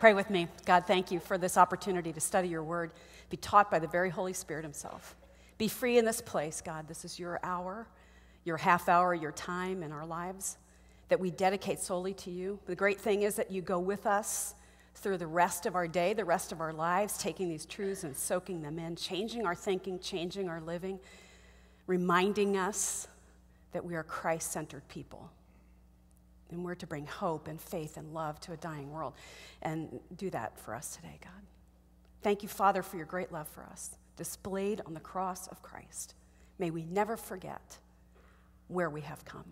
Pray with me. God, thank you for this opportunity to study your word, be taught by the very Holy Spirit himself. Be free in this place, God. This is your hour, your half hour, your time in our lives that we dedicate solely to you. The great thing is that you go with us through the rest of our day, the rest of our lives, taking these truths and soaking them in, changing our thinking, changing our living, reminding us that we are Christ-centered people. And we're to bring hope and faith and love to a dying world. And do that for us today, God. Thank you, Father, for your great love for us, displayed on the cross of Christ. May we never forget where we have come.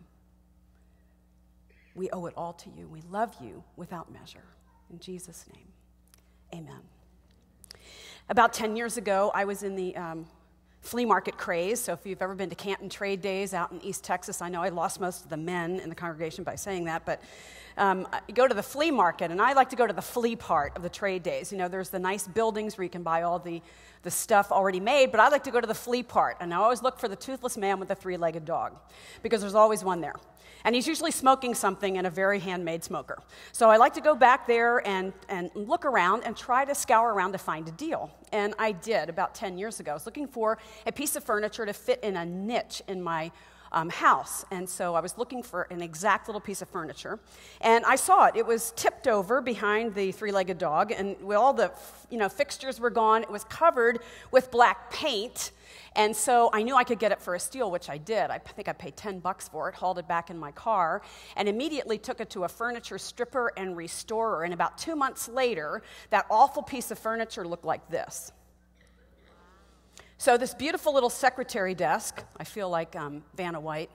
We owe it all to you. We love you without measure. In Jesus' name, amen. About 10 years ago, I was in the flea market craze. So if you've ever been to Canton Trade Days out in East Texas, I know I lost most of the men in the congregation by saying that, but you go to the flea market, and I like to go to the flea part of the trade days. You know, there's the nice buildings where you can buy all the stuff already made, but I like to go to the flea part, and I always look for the toothless man with the three-legged dog, because there's always one there. And he's usually smoking something in a very handmade smoker. So I like to go back there and look around and try to scour around to find a deal. And I did about 10 years ago. I was looking for a piece of furniture to fit in a niche in my house. And so I was looking for an exact little piece of furniture. And I saw it. It was tipped over behind the three-legged dog, and all the fixtures were gone. It was covered with black paint. And so I knew I could get it for a steal, which I did. I think I paid $10 for it, hauled it back in my car, and immediately took it to a furniture stripper and restorer. And about 2 months later, that awful piece of furniture looked like this. So this beautiful little secretary desk, I feel like Vanna White.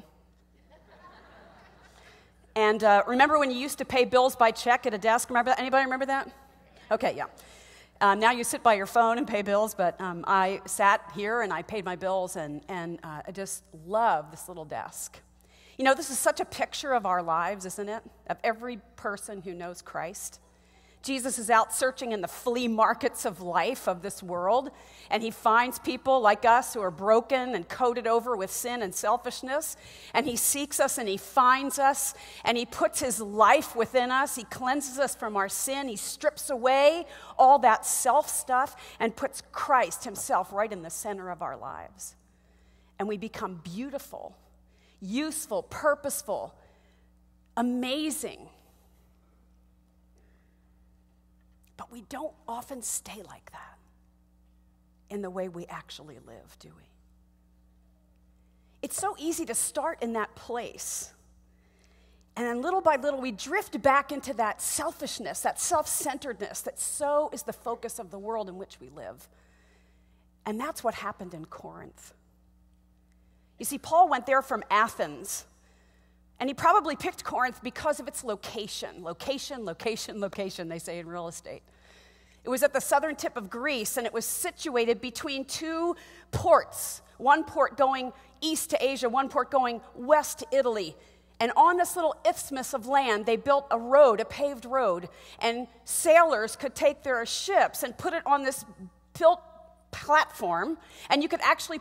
And remember when you used to pay bills by check at a desk? Remember that? Anybody remember that? Okay, yeah. Now you sit by your phone and pay bills, but I sat here and I paid my bills, and I just love this little desk. You know, this is such a picture of our lives, isn't it? Of every person who knows Christ. Jesus is out searching in the flea markets of life of this world, and he finds people like us who are broken and coated over with sin and selfishness, and he seeks us and he finds us, and he puts his life within us. He cleanses us from our sin. He strips away all that self stuff and puts Christ himself right in the center of our lives. And we become beautiful, useful, purposeful, amazing. But we don't often stay like that in the way we actually live, do we? It's so easy to start in that place. And then little by little, we drift back into that selfishness, that self-centeredness that so is the focus of the world in which we live. And that's what happened in Corinth. You see, Paul went there from Athens. And he probably picked Corinth because of its location. Location, location, location, they say in real estate. It was at the southern tip of Greece, and it was situated between two ports. One port going east to Asia, one port going west to Italy. And on this little isthmus of land, they built a road, a paved road. And sailors could take their ships and put it on this built platform, and you could actually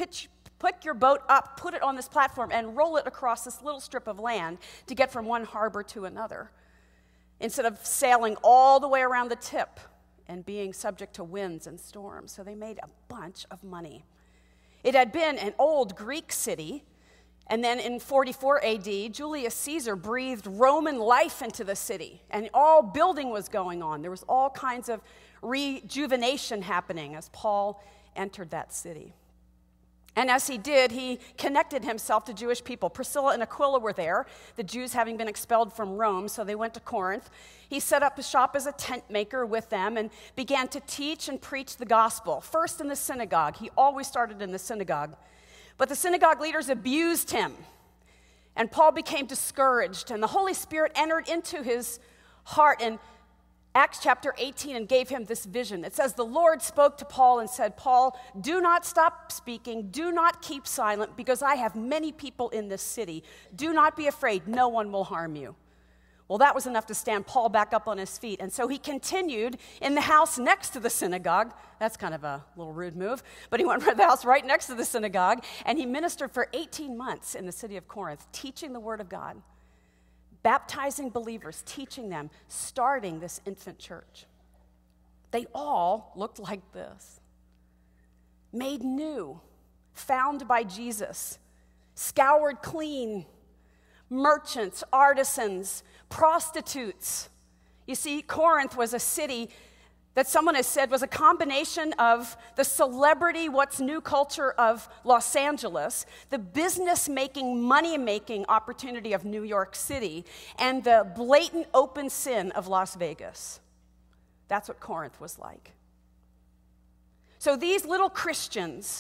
put your boat up, put it on this platform, and roll it across this little strip of land to get from one harbor to another, instead of sailing all the way around the tip and being subject to winds and storms. So they made a bunch of money. It had been an old Greek city, and then in 44 AD, Julius Caesar breathed Roman life into the city, and all building was going on. There was all kinds of rejuvenation happening as Paul entered that city. And as he did, he connected himself to Jewish people. Priscilla and Aquila were there, the Jews having been expelled from Rome, so they went to Corinth. He set up a shop as a tent maker with them and began to teach and preach the gospel, first in the synagogue. He always started in the synagogue. But the synagogue leaders abused him, and Paul became discouraged, and the Holy Spirit entered into his heart in Acts chapter 18 and gave him this vision. It says, the Lord spoke to Paul and said, Paul, do not stop speaking, do not keep silent, because I have many people in this city. Do not be afraid, no one will harm you. Well, that was enough to stand Paul back up on his feet. And so he continued in the house next to the synagogue. That's kind of a little rude move. But he went to the house right next to the synagogue, and he ministered for 18 months in the city of Corinth, teaching the word of God, baptizing believers, teaching them, starting this infant church. They all looked like this. Made new, found by Jesus, scoured clean, merchants, artisans, prostitutes. You see, Corinth was a city that someone has said was a combination of the celebrity, what's new culture of Los Angeles, the business-making, money-making opportunity of New York City, and the blatant open sin of Las Vegas. That's what Corinth was like. So these little Christians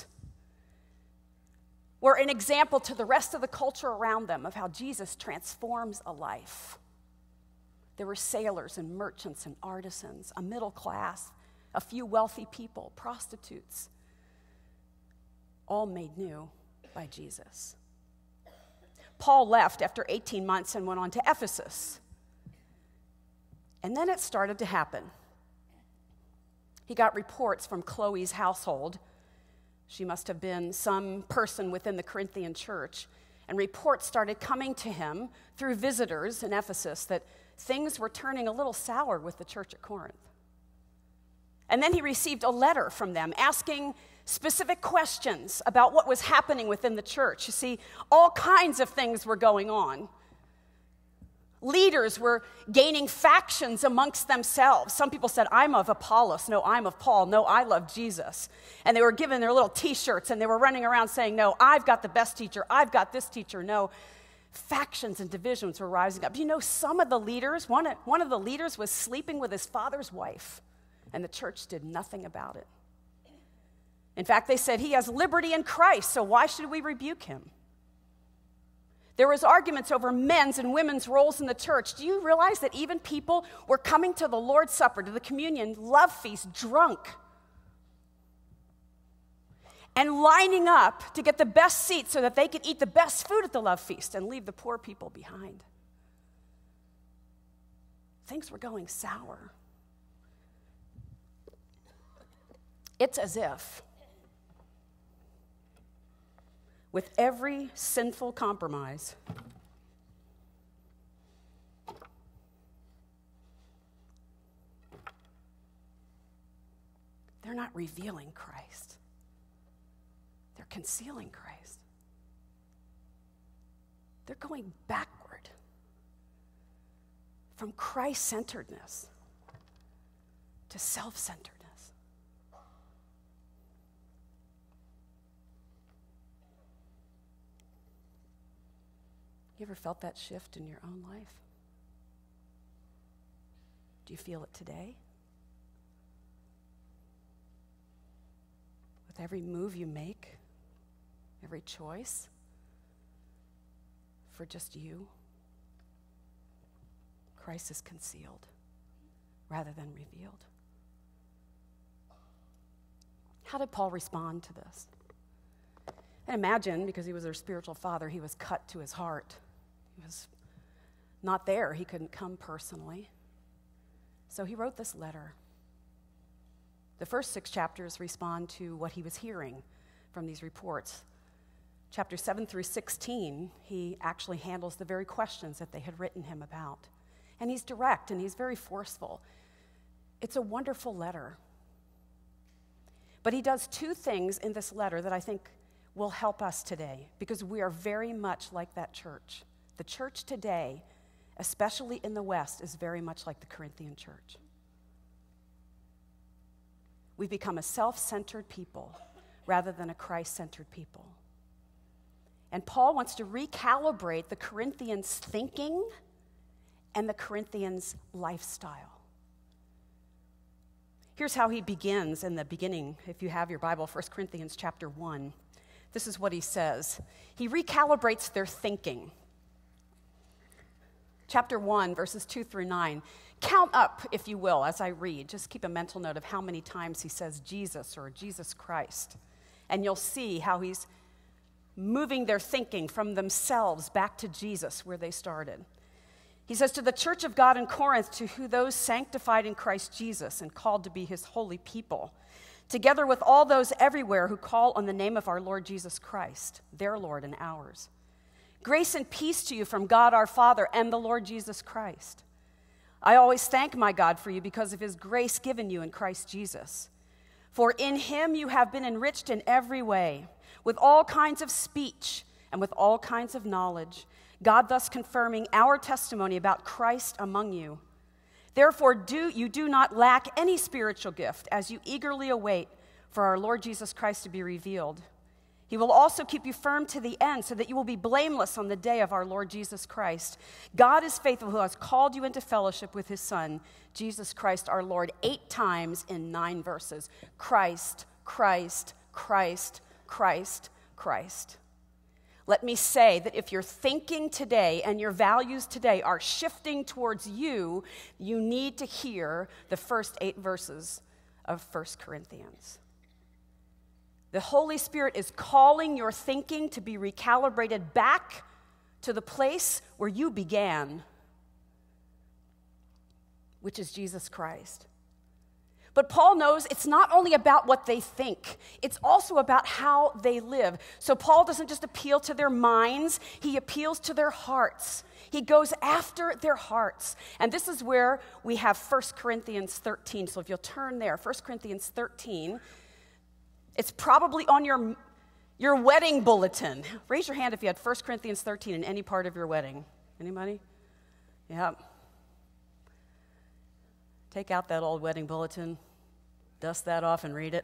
were an example to the rest of the culture around them of how Jesus transforms a life. There were sailors and merchants and artisans, a middle class, a few wealthy people, prostitutes, all made new by Jesus. Paul left after 18 months and went on to Ephesus. And then it started to happen. He got reports from Chloe's household. She must have been some person within the Corinthian church. And reports started coming to him through visitors in Ephesus that things were turning a little sour with the church at Corinth. And then he received a letter from them asking specific questions about what was happening within the church. You see, all kinds of things were going on. Leaders were gaining factions amongst themselves. Some people said, I'm of Apollos. No, I'm of Paul. No, I love Jesus. And they were given their little T-shirts, and they were running around saying, no, I've got the best teacher. I've got this teacher. No, factions and divisions were rising up. You know, some of the leaders, one of the leaders was sleeping with his father's wife, and the church did nothing about it. In fact, they said, he has liberty in Christ, so why should we rebuke him? There was arguments over men's and women's roles in the church. Do you realize that even people were coming to the Lord's Supper, to the communion, love feast, drunk, and lining up to get the best seats so that they could eat the best food at the love feast and leave the poor people behind? Things were going sour. It's as if with every sinful compromise, they're not revealing Christ. They're concealing Christ. They're going backward from Christ-centeredness to self-centeredness. You ever felt that shift in your own life? Do you feel it today? With every move you make, every choice for just you, Christ is concealed rather than revealed. How did Paul respond to this? And imagine, because he was their spiritual father, he was cut to his heart. He was not there. He couldn't come personally. So he wrote this letter. The first 6 chapters respond to what he was hearing from these reports. Chapters 7 through 16, he actually handles the very questions that they had written him about. And he's direct and he's very forceful. It's a wonderful letter. But he does 2 things in this letter that I think will help us today, because we are very much like that church. The church today, especially in the West, is very much like the Corinthian church. We've become a self-centered people rather than a Christ-centered people. And Paul wants to recalibrate the Corinthians' thinking and the Corinthians' lifestyle. Here's how he begins in the beginning, if you have your Bible, 1 Corinthians chapter 1. This is what he says. He recalibrates their thinking. Chapter 1, verses 2 through 9. Count up, if you will, as I read. Just keep a mental note of how many times he says Jesus or Jesus Christ. And you'll see how he's moving their thinking from themselves back to Jesus, where they started. He says, to the church of God in Corinth, to who those sanctified in Christ Jesus and called to be his holy people, together with all those everywhere who call on the name of our Lord Jesus Christ, their Lord and ours. Grace and peace to you from God our Father and the Lord Jesus Christ. I always thank my God for you because of his grace given you in Christ Jesus. For in him you have been enriched in every way, with all kinds of speech and with all kinds of knowledge, God thus confirming our testimony about Christ among you. Therefore, you do not lack any spiritual gift as you eagerly await for our Lord Jesus Christ to be revealed. He will also keep you firm to the end so that you will be blameless on the day of our Lord Jesus Christ. God is faithful who has called you into fellowship with his Son, Jesus Christ our Lord, 8 times in 9 verses. Christ, Christ, Christ, Christ, Christ. Let me say that if your thinking today and your values today are shifting towards you, you need to hear the first 8 verses of 1 Corinthians. The Holy Spirit is calling your thinking to be recalibrated back to the place where you began, which is Jesus Christ. But Paul knows it's not only about what they think, it's also about how they live. So Paul doesn't just appeal to their minds, he appeals to their hearts. He goes after their hearts. And this is where we have 1 Corinthians 13. So if you'll turn there, 1 Corinthians 13. It's probably on your wedding bulletin. Raise your hand if you had 1 Corinthians 13 in any part of your wedding. Anybody? Yeah. Take out that old wedding bulletin, dust that off and read it.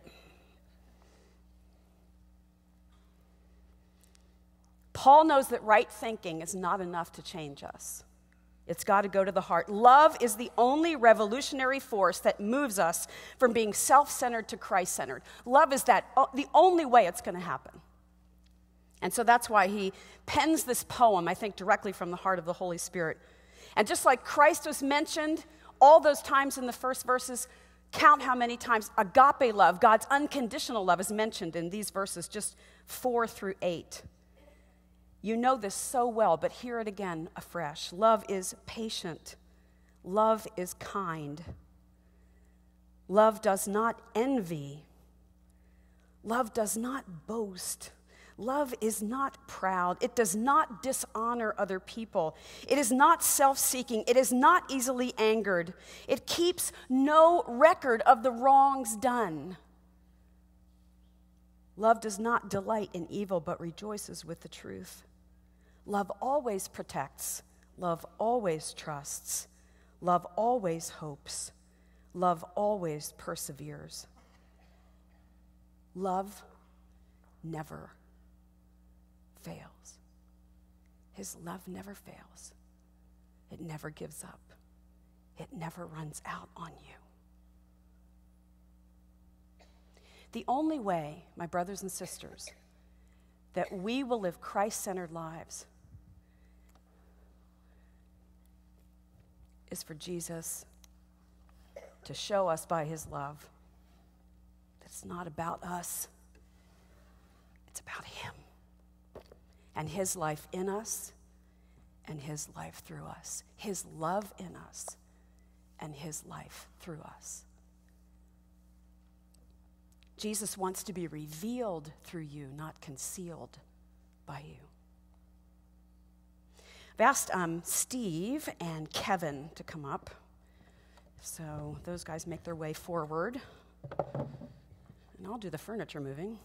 Paul knows that right thinking is not enough to change us. It's got to go to the heart. Love is the only revolutionary force that moves us from being self-centered to Christ-centered. Love is the only way it's going to happen. And so that's why he pens this poem, I think, directly from the heart of the Holy Spirit. And just like Christ was mentioned all those times in the first verses, count how many times agape love, God's unconditional love, is mentioned in these verses, just 4 through 8. You know this so well, but hear it again afresh. Love is patient. Love is kind. Love does not envy. Love does not boast. Love is not proud. It does not dishonor other people. It is not self-seeking. It is not easily angered. It keeps no record of the wrongs done. Love does not delight in evil, but rejoices with the truth. Love always protects. Love always trusts. Love always hopes. Love always perseveres. Love never fails. His love never fails. It never gives up. It never runs out on you. The only way, my brothers and sisters, that we will live Christ-centered lives is for Jesus to show us by his love that it's not about us, it's about him and his life in us and his life through us, his love in us and his life through us. Jesus wants to be revealed through you, not concealed by you. I've asked Steve and Kevin to come up. So those guys make their way forward. And I'll do the furniture moving.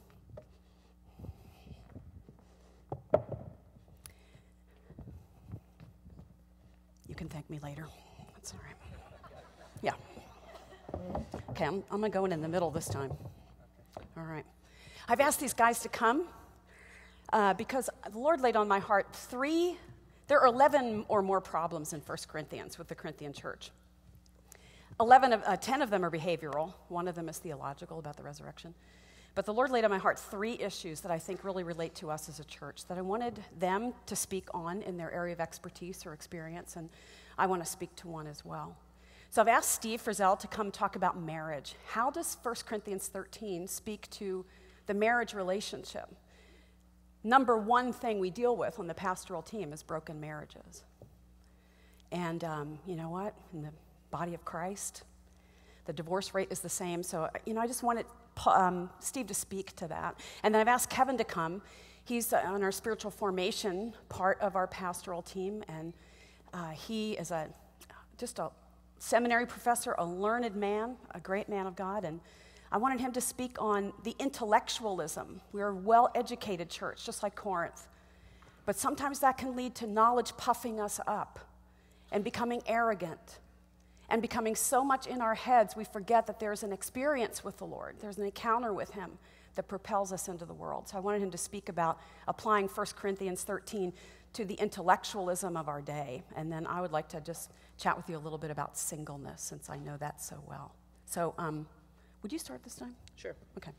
You can thank me later. That's all right. Yeah. Okay, I'm going to go in the middle this time. All right. I've asked these guys to come because the Lord laid on my heart there are 11 or more problems in 1 Corinthians with the Corinthian church. 10 of them are behavioral. One of them is theological about the resurrection. But the Lord laid on my heart 3 issues that I think really relate to us as a church that I wanted them to speak on in their area of expertise or experience, and I want to speak to one as well. So I've asked Steve Frizzell to come talk about marriage. How does 1 Corinthians 13 speak to the marriage relationship? Number one thing we deal with on the pastoral team is broken marriages. And you know what? In the body of Christ, the divorce rate is the same. So, I just wanted Steve to speak to that. And then I've asked Kevin to come. He's on our spiritual formation part of our pastoral team, and he is just a seminary professor, a learned man, a great man of God, and I wanted him to speak on the intellectualism. We're a well-educated church, just like Corinth, but sometimes that can lead to knowledge puffing us up and becoming arrogant and becoming so much in our heads we forget that there's an experience with the Lord, there's an encounter with him that propels us into the world. So I wanted him to speak about applying 1 Corinthians 13 to the intellectualism of our day. And then I would like to just chat with you a little bit about singleness, since I know that so well. So would you start this time? Sure. Okay.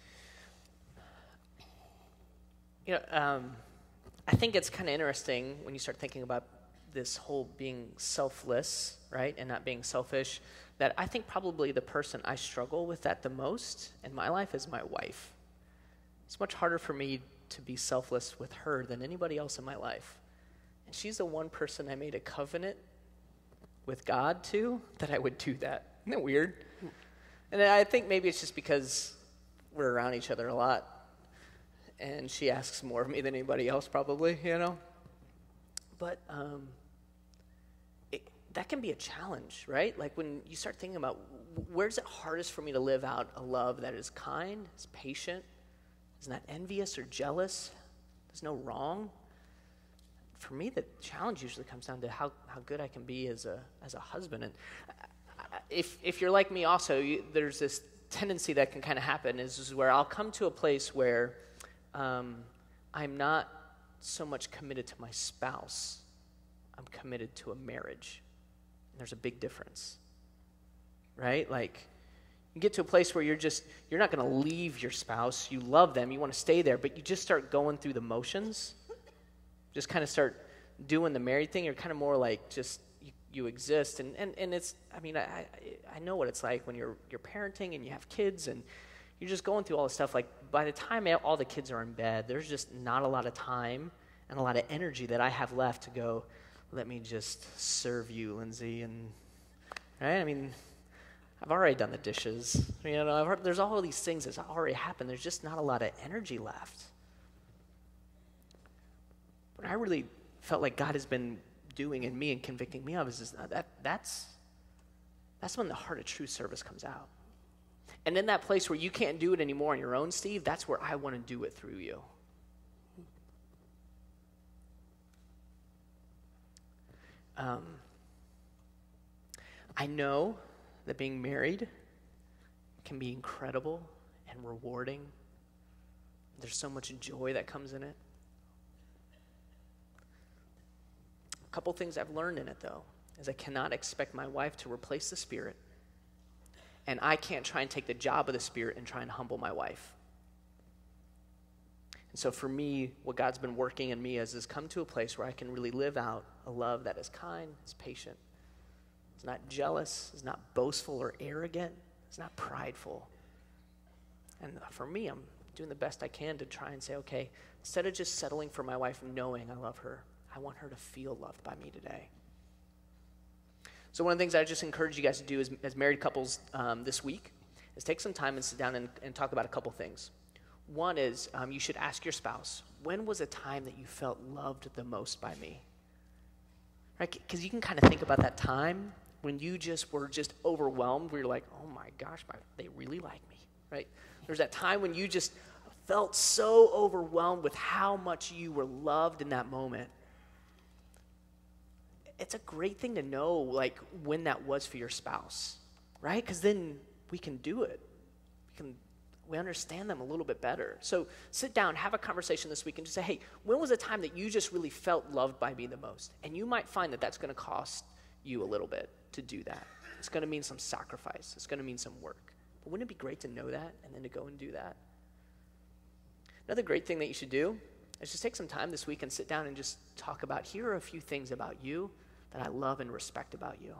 I think it's kind of interesting when you start thinking about this whole being selfless, right, and not being selfish, that I think probably the person I struggle with that the most in my life is my wife. It's much harder for me to be selfless with her than anybody else in my life. And she's the one person I made a covenant with God to that I would do that. Isn't that weird? And I think maybe it's just because we're around each other a lot, and she asks more of me than anybody else probably, But that can be a challenge, right? Like when you start thinking about where's it hardest for me to live out a love that is kind, is patient, is not envious or jealous, there's no wrong. For me, the challenge usually comes down to how good I can be as a husband. And if you're like me also, there's this tendency that can kind of happen is where I'll come to a place where I'm not so much committed to my spouse, I'm committed to a marriage. And there's a big difference, right? Like, you get to a place where you're not going to leave your spouse. You love them. You want to stay there, but you just start going through the motions. Just kind of start doing the married thing. You're kind of more like just you exist. And it's, I know what it's like when you're parenting and you have kids and you're just going through all this stuff. Like, by the time all the kids are in bed, there's just not a lot of time and a lot of energy that I have left to go, let me just serve you, Lindsay, and right? I've already done the dishes. There's all of these things that's already happened. There's just not a lot of energy left. What I really felt like God has been doing in me and convicting me of is that's when the heart of true service comes out. And in that place where you can't do it anymore on your own, Steve, that's where I want to do it through you. I know that being married can be incredible and rewarding. There's so much joy that comes in it. A couple things I've learned in it, though, is I cannot expect my wife to replace the Spirit, and I can't try and take the job of the Spirit and try and humble my wife. And so for me, what God's been working in me is come to a place where I can really live out a love that is kind, is patient, it's not jealous, it's not boastful or arrogant, it's not prideful. And for me, I'm doing the best I can to try and say, okay, instead of just settling for my wife knowing I love her, I want her to feel loved by me today. So one of the things I just encourage you guys to do as married couples this week is take some time and sit down and talk about a couple things. One is you should ask your spouse, when was a time that you felt loved the most by me? Right? Because you can kind of think about that time when you were overwhelmed, where you're like, oh my gosh, they really like me, right? There's that time when you just felt so overwhelmed with how much you were loved in that moment. It's a great thing to know, like, when that was for your spouse, right? Because then we can do it. We understand them a little bit better. So sit down, have a conversation this week, and just say, hey, when was a time that you just really felt loved by me the most? And you might find that that's going to cost you a little bit to do that. It's going to mean some sacrifice. It's going to mean some work. But wouldn't it be great to know that and then to go and do that? Another great thing that you should do is just take some time this week and sit down and just talk about, here are a few things about you that I love and respect about you.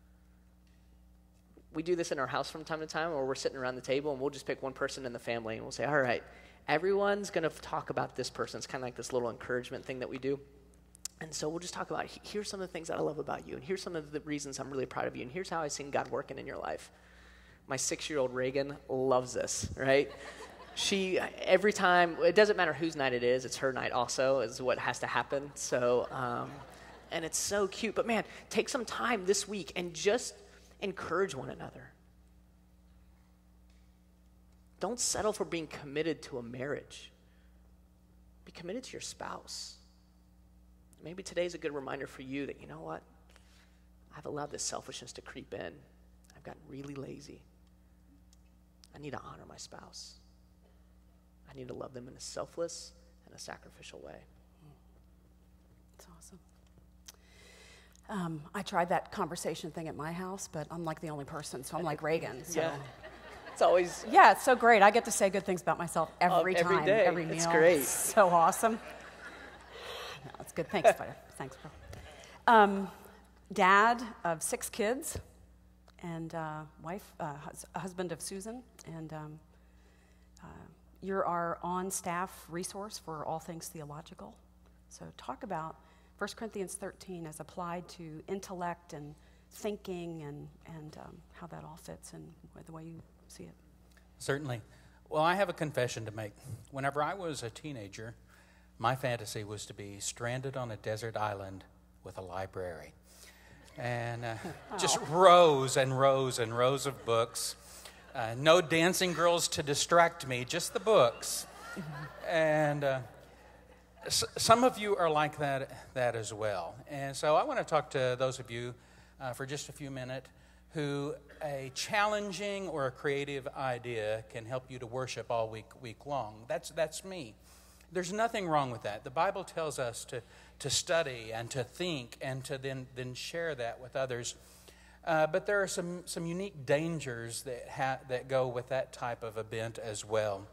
We do this in our house from time to time, where we're sitting around the table and we'll just pick one person in the family and we'll say, all right, everyone's going to talk about this person. It's kind of like this little encouragement thing that we do. And so we'll just talk about, here's some of the things that I love about you, and here's some of the reasons I'm really proud of you, and here's how I've seen God working in your life. My 6-year-old Reagan loves this, right? every time, it doesn't matter whose night it is, it's her night also, is what has to happen. So, and it's so cute. But man, take some time this week and just encourage one another. Don't settle for being committed to a marriage. Be committed to your spouse. Maybe today's a good reminder for you that, you know what? I've allowed this selfishness to creep in. I've gotten really lazy. I need to honor my spouse. I need to love them in a selfless and a sacrificial way. That's awesome. I tried that conversation thing at my house, but I'm like the only person, so I'm like Reagan. So. Yeah. It's always... Yeah, it's so great. I get to say good things about myself every time, every day. every meal. It's great. It's so awesome. No, it's good. Thanks, buddy. Thanks, bro. Dad of 6 kids, and husband of Susan, and you're our on-staff resource for all things theological. So talk about 1 Corinthians 13 as applied to intellect and thinking and how that all fits in the way you see it. Certainly. Well, I have a confession to make. Whenever I was a teenager, my fantasy was to be stranded on a desert island with a library. And just rows and rows and rows of books. No dancing girls to distract me, just the books. And some of you are like that as well. And so I want to talk to those of you for just a few minutes who a challenging or a creative idea can help you to worship all week long. That's me. There's nothing wrong with that. The Bible tells us to study and to think and to then share that with others. But there are some unique dangers that go with that type of a bent as well.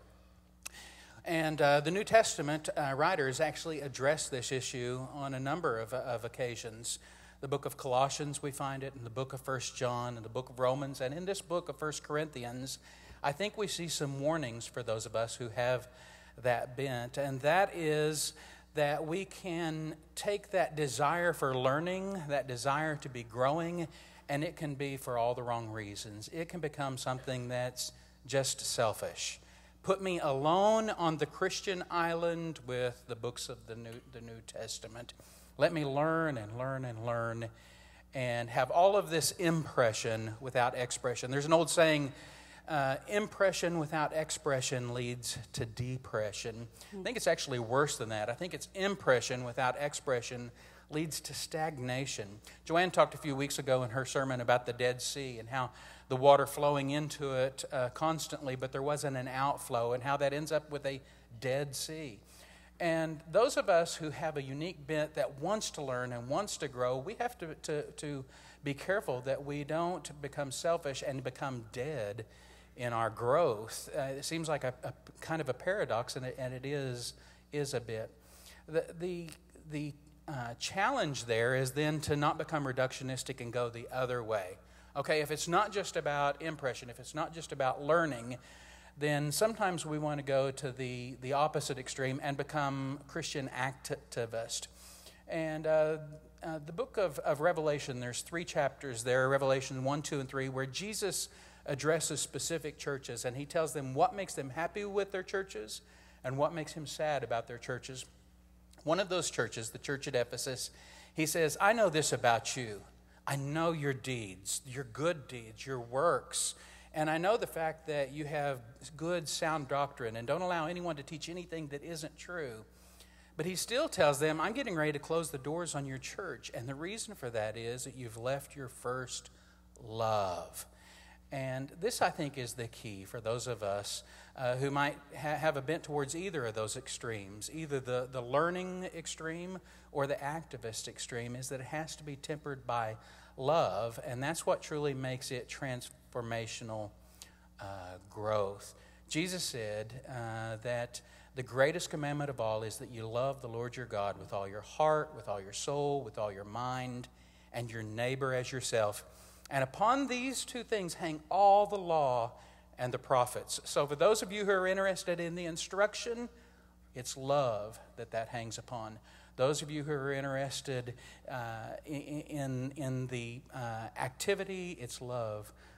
And the New Testament writers actually address this issue on a number of occasions. The book of Colossians, we find it, in the book of 1 John, in the book of Romans, and in this book of 1 Corinthians, I think we see some warnings for those of us who have that bent, and that is that we can take that desire for learning, that desire to be growing, and it can be for all the wrong reasons. It can become something that's just selfish. Put me alone on the Christian island with the books of the New Testament. Let me learn and learn and learn and have all of this impression without expression. There's an old saying, impression without expression leads to depression. I think it's actually worse than that. I think it's impression without expression leads to stagnation. JoAnn talked a few weeks ago in her sermon about the Dead Sea and how the water flowing into it constantly, but there wasn't an outflow, and how that ends up with a Dead Sea. And those of us who have a unique bent that wants to learn and wants to grow, we have to be careful that we don't become selfish and become dead in our growth. It seems like a kind of a paradox, and it is a bit. The challenge there is then to not become reductionistic and go the other way. Okay, if it's not just about impression, if it's not just about learning, then sometimes we want to go to the opposite extreme and become Christian activist. And the book of Revelation, there's 3 chapters there, Revelation 1, 2, and 3, where Jesus addresses specific churches, and he tells them what makes them happy with their churches and what makes him sad about their churches. One of those churches, the church at Ephesus, he says, I know this about you. I know your deeds, your good deeds, your works. And I know the fact that you have good, sound doctrine and don't allow anyone to teach anything that isn't true. But he still tells them, I'm getting ready to close the doors on your church. And the reason for that is that you've left your first love. And this, I think, is the key for those of us who might have a bent towards either of those extremes, either the learning extreme or the activist extreme, is that it has to be tempered by love, and that's what truly makes it transformational growth. Jesus said that the greatest commandment of all is that you love the Lord your God with all your heart, with all your soul, with all your mind, and your neighbor as yourself. And upon these 2 things hang all the law and the prophets. So for those of you who are interested in the instruction, it's love that hangs upon. Those of you who are interested in the activity, it's love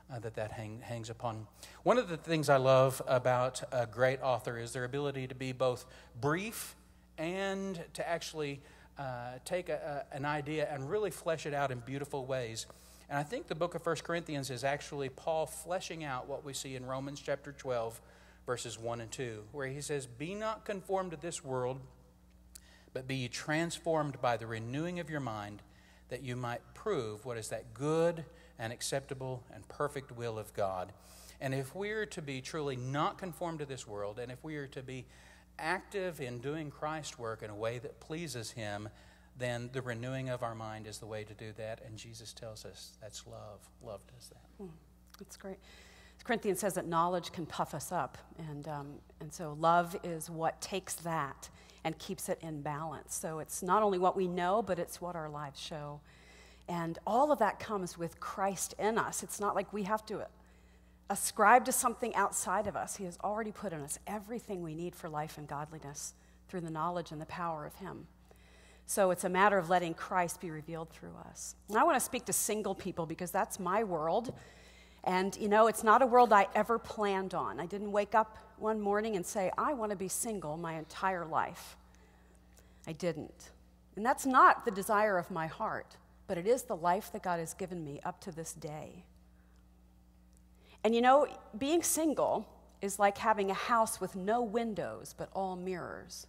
that hangs upon. One of the things I love about a great author is their ability to be both brief and to actually take an idea and really flesh it out in beautiful ways. And I think the book of 1 Corinthians is actually Paul fleshing out what we see in Romans chapter 12, verses 1 and 2, where he says, "Be not conformed to this world, but be ye transformed by the renewing of your mind, that you might prove what is that good and acceptable and perfect will of God." And if we're to be truly not conformed to this world, and if we are to be active in doing Christ's work in a way that pleases Him, then the renewing of our mind is the way to do that. And Jesus tells us that's love. Love does that. That's great. Corinthians says that knowledge can puff us up, and so love is what takes that and keeps it in balance. So it's not only what we know, but it's what our lives show. And all of that comes with Christ in us. It's not like we have to ascribe to something outside of us. He has already put in us everything we need for life and godliness through the knowledge and the power of Him. So it's a matter of letting Christ be revealed through us. And I want to speak to single people because that's my world. And, it's not a world I ever planned on. I didn't wake up one morning and say, I want to be single my entire life. I didn't. And that's not the desire of my heart, but it is the life that God has given me up to this day. And being single is like having a house with no windows, but all mirrors.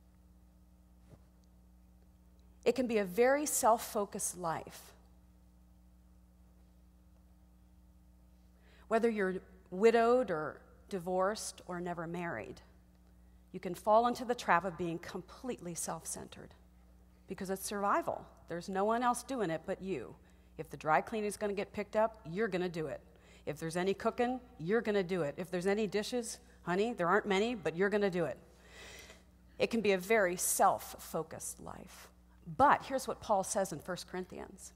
It can be a very self-focused life. Whether you're widowed or divorced or never married, you can fall into the trap of being completely self-centered because it's survival. There's no one else doing it but you. If the dry cleaning is going to get picked up, you're going to do it. If there's any cooking, you're going to do it. If there's any dishes, honey, there aren't many, but you're going to do it. It can be a very self-focused life. But here's what Paul says in 1 Corinthians.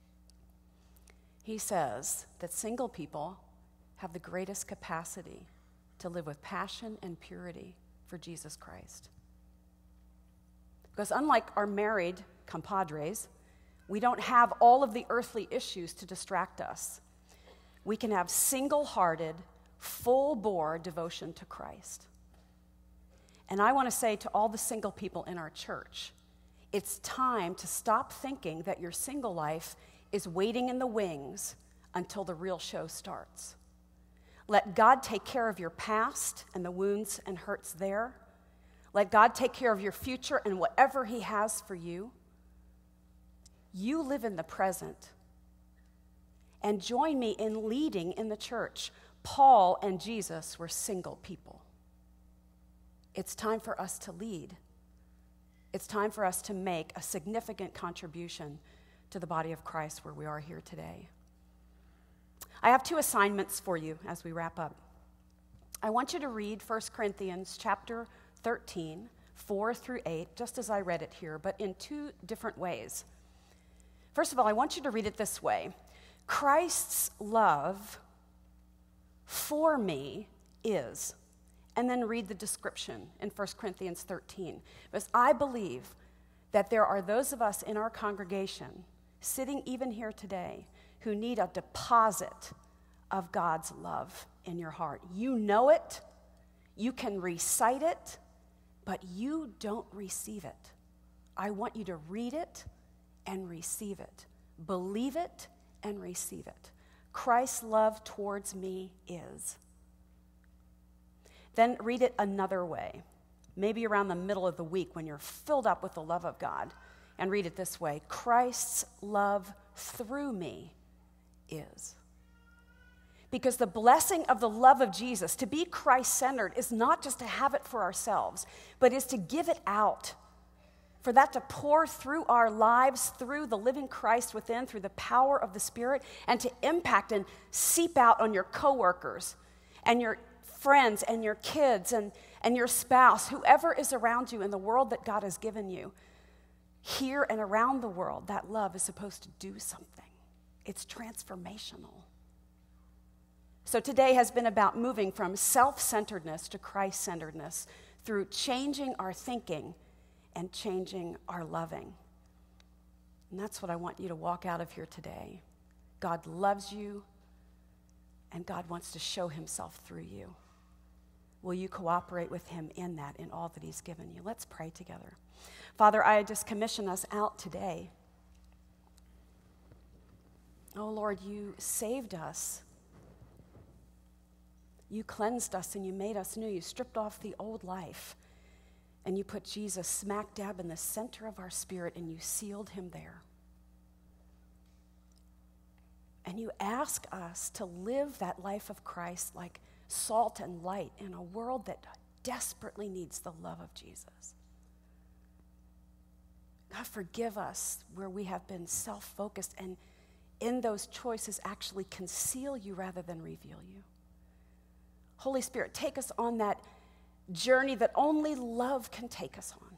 He says that single people have the greatest capacity to live with passion and purity for Jesus Christ. Because unlike our married compadres, we don't have all of the earthly issues to distract us. We can have single-hearted, full-bore devotion to Christ. And I want to say to all the single people in our church, it's time to stop thinking that your single life is waiting in the wings until the real show starts. Let God take care of your past and the wounds and hurts there. Let God take care of your future and whatever He has for you. You live in the present. And join me in leading in the church. Paul and Jesus were single people. It's time for us to lead. It's time for us to make a significant contribution to the body of Christ where we are here today. I have 2 assignments for you as we wrap up. I want you to read 1 Corinthians chapter 13, 4 through 8, just as I read it here, but in 2 different ways. First of all, I want you to read it this way. Christ's love for me is, and then read the description in 1 Corinthians 13. Because I believe that there are those of us in our congregation, sitting even here today, who need a deposit of God's love in your heart. You know it, you can recite it, but you don't receive it. I want you to read it and receive it. Believe it and receive it. Christ's love towards me is. Then read it another way, maybe around the middle of the week when you're filled up with the love of God, and read it this way. Christ's love through me is. Because the blessing of the love of Jesus, to be Christ-centered, is not just to have it for ourselves, but is to give it out. For that to pour through our lives, through the living Christ within, through the power of the Spirit, and to impact and seep out on your coworkers and your friends and your kids and your spouse, whoever is around you in the world that God has given you. Here and around the world, that love is supposed to do something. It's transformational. So today has been about moving from self-centeredness to Christ-centeredness through changing our thinking and changing our loving. And that's what I want you to walk out of here today. God loves you. and God wants to show himself through you. Will you cooperate with him in that, in all that he's given you? Let's pray together. Father, I just commission us out today. Oh, Lord, you saved us. You cleansed us and you made us new. You stripped off the old life and you put Jesus smack dab in the center of our spirit and you sealed him there. And you ask us to live that life of Christ like salt and light in a world that desperately needs the love of Jesus. God, forgive us where we have been self-focused and in those choices actually conceal you rather than reveal you. Holy Spirit, take us on that journey that only love can take us on.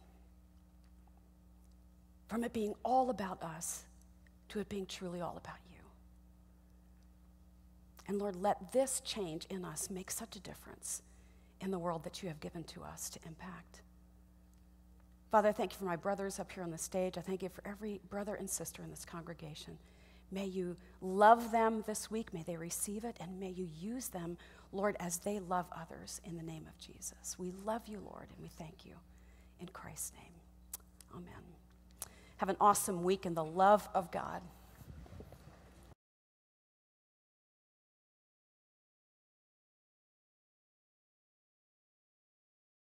From it being all about us to it being truly all about you. And Lord, let this change in us make such a difference in the world that you have given to us to impact. Father, I thank you for my brothers up here on the stage. I thank you for every brother and sister in this congregation. May you love them this week. May they receive it, and may you use them, Lord, as they love others in the name of Jesus. We love you, Lord, and we thank you. In Christ's name, amen. Have an awesome week in the love of God.